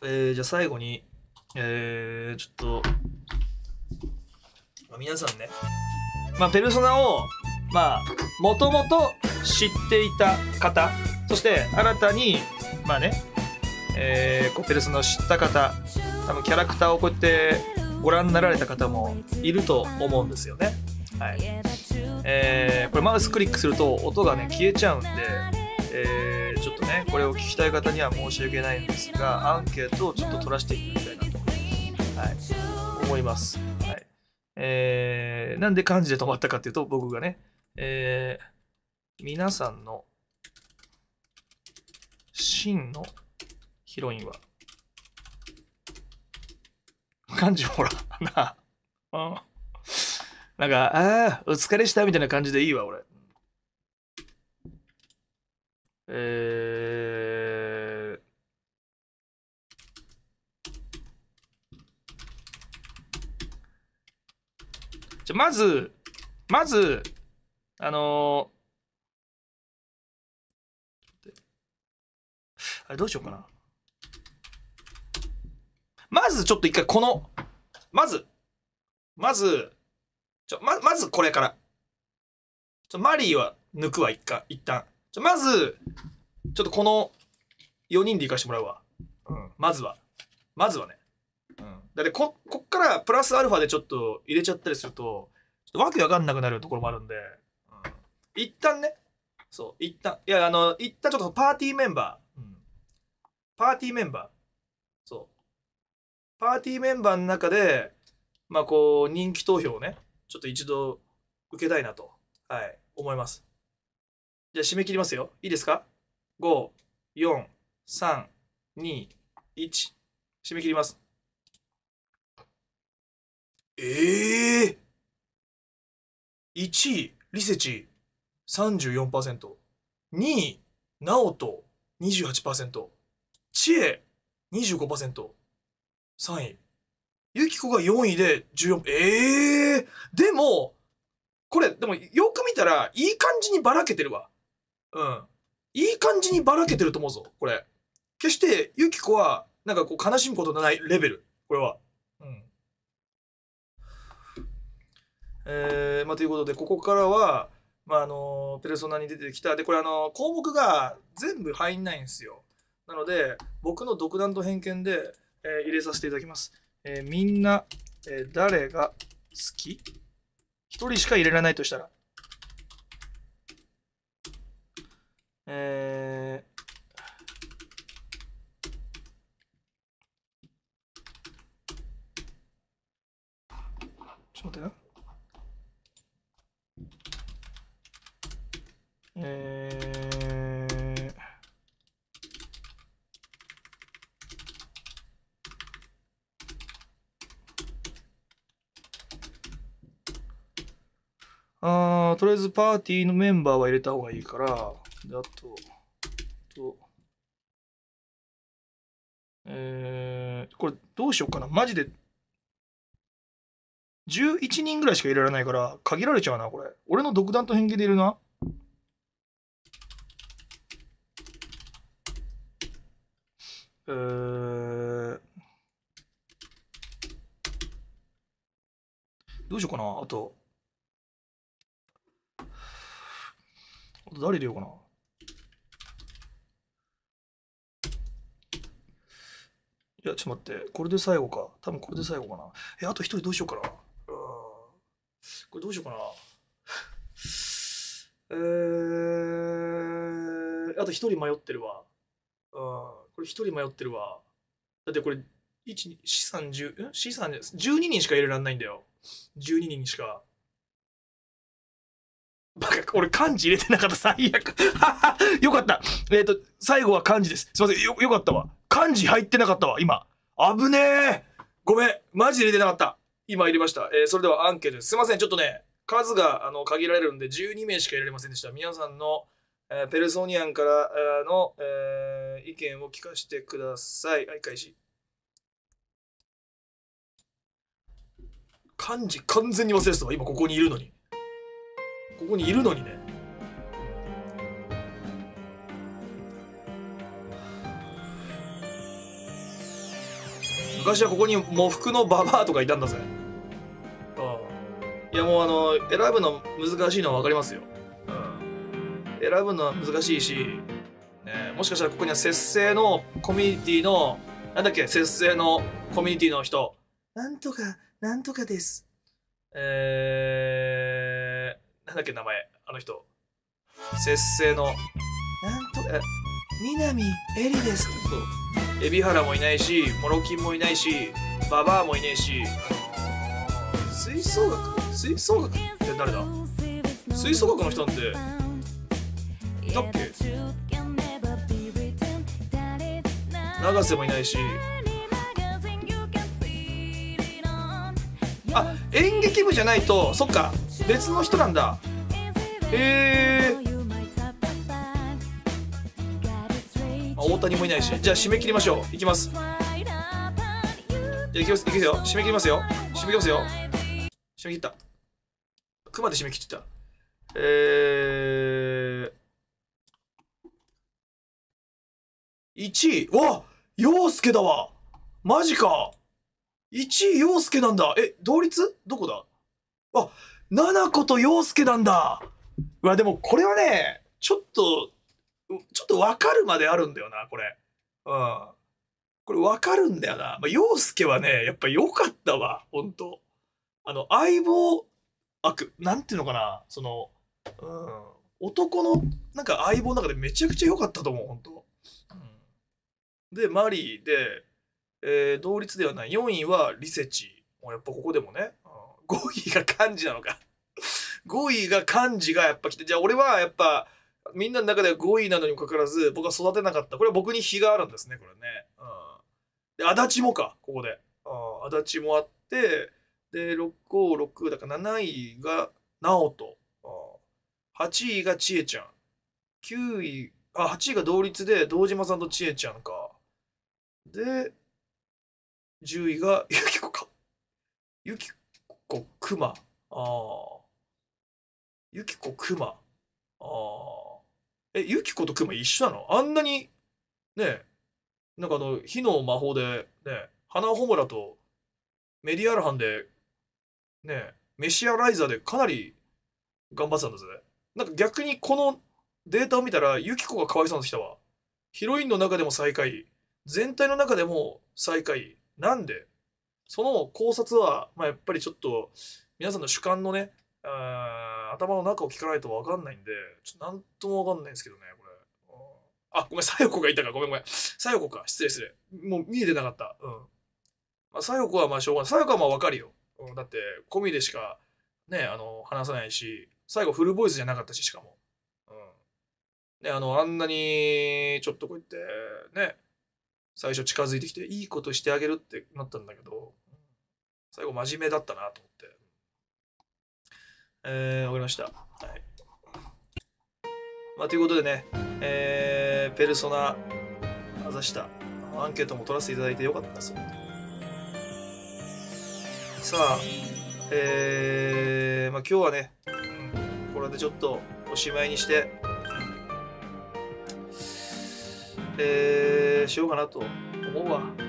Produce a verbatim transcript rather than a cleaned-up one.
えー、じゃあ最後に、えー、ちょっと、まあ、皆さんね、まあ、ペルソナを、まあ、もともと知っていた方、そして新たに、まあね、えー、こうペルソナを知った方、多分キャラクターをこうやってご覧になられた方もいると思うんですよね。はい。えー、これマウスクリックすると音がね消えちゃうんで、えー、ちょっとねこれを聞きたい方には申し訳ないんですが、アンケートをちょっと取らせていきたいなと、はい、思います。はい。えー、なんで漢字で止まったかっていうと、僕がね、えー、皆さんの真のヒロインは漢字ほらなあ、なんかああお疲れしたみたいな感じでいいわ俺。えー、じゃまずまずあのー、あれどうしようかな。まずちょっと一回このまずまずちょ ま, まずこれからちょマリーは抜くわ一回一旦ちょまずちょっとこのよにんで行かしてもらうわ、うん、まずはまずはね、うん、だって こ, こっからプラスアルファでちょっと入れちゃったりするとちょっとわけわかんなくなるところもあるんで、うん、一旦ねそう一旦いやあの一旦ちょっとパーティーメンバー、うん、パーティーメンバーそうパーティーメンバーの中でまあこう人気投票をねちょっと一度受けたいなと、はい、思います。じゃあ締め切りますよ。いいですか？ ご、よん、さん、に、いち。締め切ります。ええー、いちい、リセチ さんじゅうよんパーセント。にい、ナオト にじゅうはちパーセント。チエ にじゅうごパーセント。さんい、ユキコがよんいでじゅうよん。ええー、でも、これ、でもよく見たらいい感じにばらけてるわ。うん。いい感じにばらけてると思うぞ、これ。決してユキコはなんかこう悲しむことのないレベル、これは。うん。えー、まあということでここからはまああのペルソナに出てきたでこれあの項目が全部入んないんですよ。なので僕の独断と偏見で、えー、入れさせていただきます。えー、みんな、えー、誰が好き？一人しか入れられないとしたら、えーちょっと待ってな。えー、あーとりあえずパーティーのメンバーは入れた方がいいから、であと、とえー、これどうしようかな。マジでじゅういちにんぐらいしか入れられないから限られちゃうな、これ。俺の独断と偏見でいるな。えー、どうしようかな。あと、あと誰入れようかな。いや、ちょっと待って。これで最後か。多分これで最後かな。え、あと一人どうしようかな。これどうしようかな。えー、あと一人迷ってるわ。うん、これ一人迷ってるわ。だってこれ、いち、に、さん、じゅう、ん ?C さん、じゅうににんしか入れられないんだよ。じゅうににんしか。バカ、俺漢字入れてなかった。最悪。よかった。えっ、ー、と、最後は漢字です。すいません。よ、よかったわ。漢字入ってなかったわ、今。危ねえ。ごめん。マジで入れてなかった。今入れました。えー、それではアンケートです。すいません。ちょっとね、数があの限られるんでじゅうにめいしか入れられませんでした。皆さんの、えー、ペルソニアンからの、えー、意見を聞かせてください。はい、開始。漢字完全に忘れてたわ。今ここにいるのに。ここにいるのにね。 昔はここに喪服のババアとかいたんだぜ。いやもうあの選ぶの難しいのは分かりますよ。うん、選ぶのは難しいし、ね、もしかしたらここには節制のコミュニティのなんだっけ節制のコミュニティの人なんとかなんとかです。えー、なんだっけ名前あの人節制のなんとか南エリですと。海老原もいないしモロキンもいないしババアもいねえし吹奏楽吹奏楽って誰だ。吹奏楽の人なんていたっけ。永瀬もいないし、あ演劇部じゃないとそっか別の人なんだ。へえー、大谷もいないし、じゃあ締め切りましょう。いきます。じゃあいきます、いきますよ。締め切りますよ。締め切りますよ。締め切った。くまで締め切ってた。えー、いちい、わ陽介だわ。マジか。いちい陽介なんだ。え、同率どこだ。あ、ななこと陽介なんだ。うわ、でもこれはね、ちょっと、ちょっと分かるまであるんだよな、これ。うん。これ分かるんだよな。まあ、陽介はね、やっぱ良かったわ、ほんと。あの、相棒、あく、なんていうのかな、その、うん、男の、なんか相棒の中でめちゃくちゃ良かったと思う、ほんと。うん、で、マリーで、えー、同率ではない。よんいはリセチ。もうやっぱここでもね、うん、ごいが漢字なのか。ごいが漢字がやっぱ来て、じゃあ俺はやっぱ、みんなの中ではごいなのにもかかわらず、僕は育てなかった。これは僕に非があるんですね、これね。うん、で、足立もか、ここで。うん、足立もあって、で、ろくごろくだからなないが直人。はちいが千恵ちゃん。きゅうい、あ、はちいが同率で堂島さんと千恵ちゃんか。で、じゅういがゆきこか。ゆきこくま。ああ。ゆきこくま。ああ。え、ゆきことくま一緒なの。あんなに、ね、なんかあの、火の魔法で、ね、花穂村とメディアルハンで、ね、メシアライザーでかなり頑張ってたんですね。なんか逆にこのデータを見たら、ユキコがかわいそうになってきたわ。ヒロインの中でも最下位。全体の中でも最下位。なんでその考察は、まあ、やっぱりちょっと、皆さんの主観のね、あ頭の中を聞かないとわかんないんで、ちょっとなんともわかんないんですけどね、これ。あ、ごめん、さよこがいたか。ごめんごめん。さよこか。失礼失礼。もう見えてなかった。うん。まあ、さよこはまあしょうがない。さよこはまあわかるよ。うん、だって、込みでしか、ね、あの、話さないし、最後フルボイスじゃなかったし、しかも。うん。ね、あの、あんなに、ちょっとこうやって、ね、最初近づいてきて、いいことしてあげるってなったんだけど、最後真面目だったなと思って。えー、わかりました。はい。まあ、ということでね、えー、ペルソナ、あざした。アンケートも取らせていただいてよかったですよ。さあ、えー、まあ今日はね、うん、これでちょっとおしまいにして、えー、しようかなと思うわ。